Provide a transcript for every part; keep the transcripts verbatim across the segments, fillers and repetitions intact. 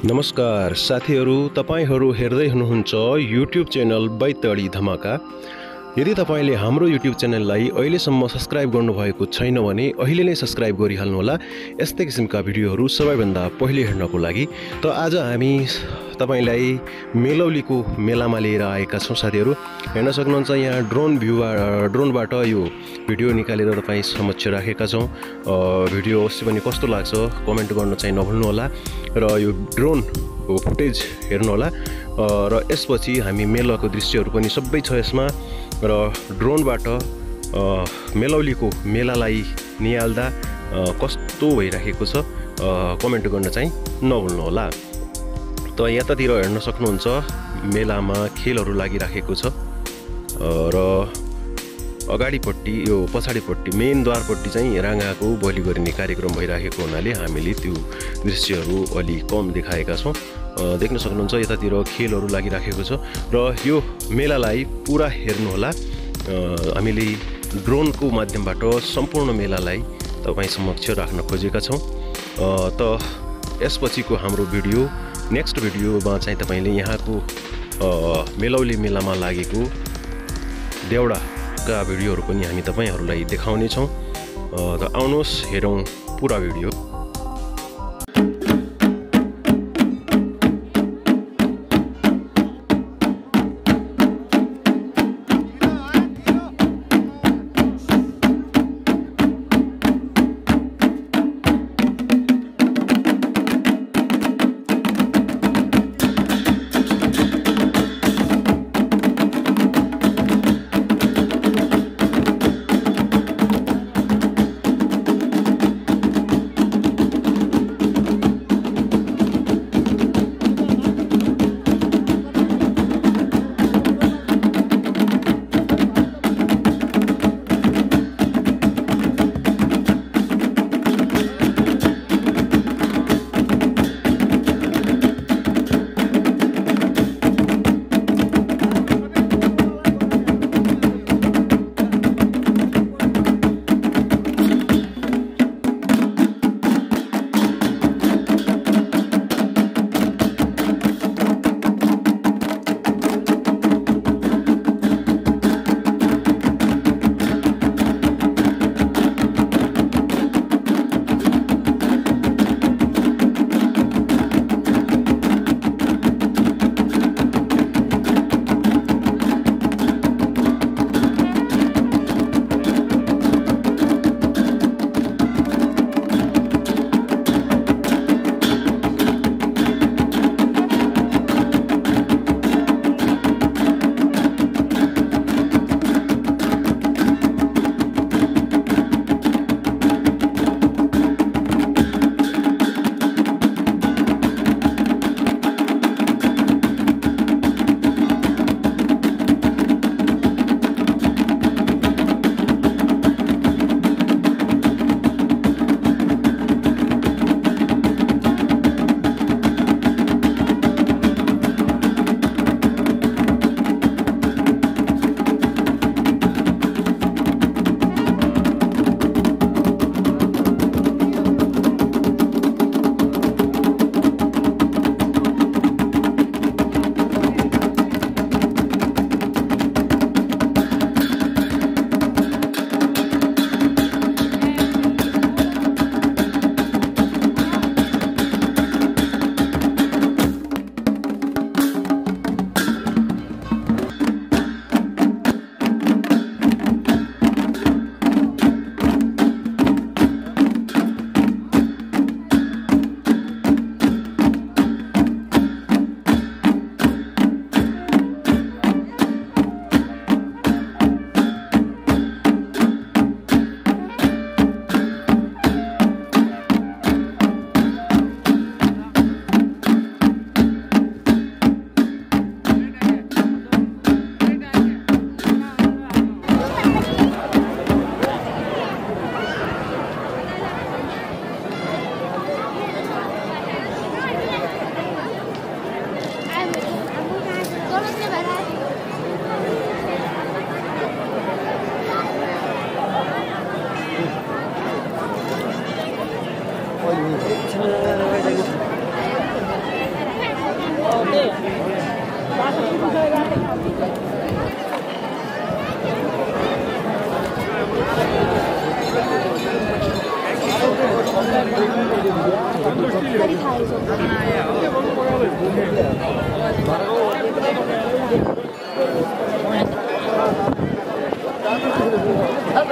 नमस्कार साथीहरू, तपाईहरू हेर्दै हुनुहुन्छ युट्युब च्यानल बाइताडी धमाका। यदि तपाईले हाम्रो युट्युब च्यानललाई अहिलेसम्म सब्स्क्राइब गर्नुभएको छैन भने अहिले नै सब्स्क्राइब गरिहाल्नुहोला यस्तै किसिमका भिडियोहरू सबैभन्दा पहिले हेर्नको लागि। त आज हामी तपाईलाई मेलौलीको मेलामा लिएर आएका छौं। साथीहरू हेर्न सक्नुहुन्छ यहाँ ड्रोन भ्यू ड्रोनबाट यो भिडियो निकालेर तपाई समक्ष राखेका छौं। भिडियो अवश्य पनि कस्तो लाग्छ कमेन्ट गर्न चाहिँ नभुल्नु होला र यो ड्रोन फुटेज हेर्नु होला। र यसपछि हामी मेलाको दृश्यहरू पनि सबै छ यसमा र ड्रोनबाट मेलौलीको मेलालाई निहाल्दा कस्तो भइराखेको छ कमेन्ट गर्न चाहिँ नभुल्नु होला। त यतातिर हेर्न सक्नुहुन्छ मेलामा खेलहरू लागिराखेको छ र अगाडिपट्टि यो पछाडिपट्टि मेन द्वारपट्टि चाहिँ रागाको बलि गरिने कार्यक्रम भइराखेको हुनाले हामीले त्यो दृश्यहरू अलि कम देखाएका छौं। देख्न सक्नुहुन्छ यतातिर खेलहरू लागिराखेको छ र यो मेलालाई पुरा हेर्नु होला। हामीले ड्रोनको माध्यमबाट सम्पूर्ण मेलालाई तपाई समक्ष राख्न खोजेका छौं। त यसपछिको हाम्रो भिडियो नेक्स्ट भिडियोमा चाहिँ तपाईले यहाँको मेलौली मेलामा लागेको देउडाका भिडियोहरू पनि हामी तपाईहरुलाई देखाउने छौं। त आउनुहोस् हेरौं पुरा भिडियो।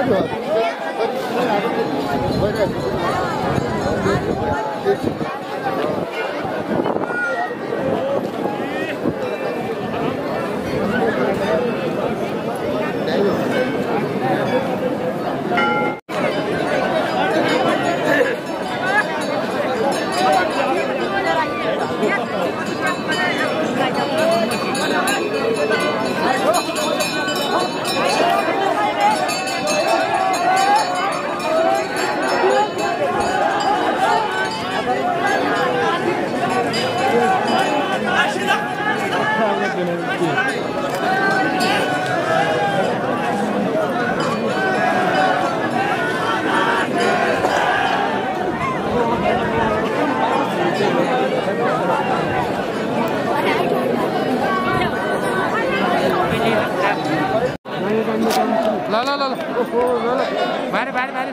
ल ल ल ल बारे बारे बारे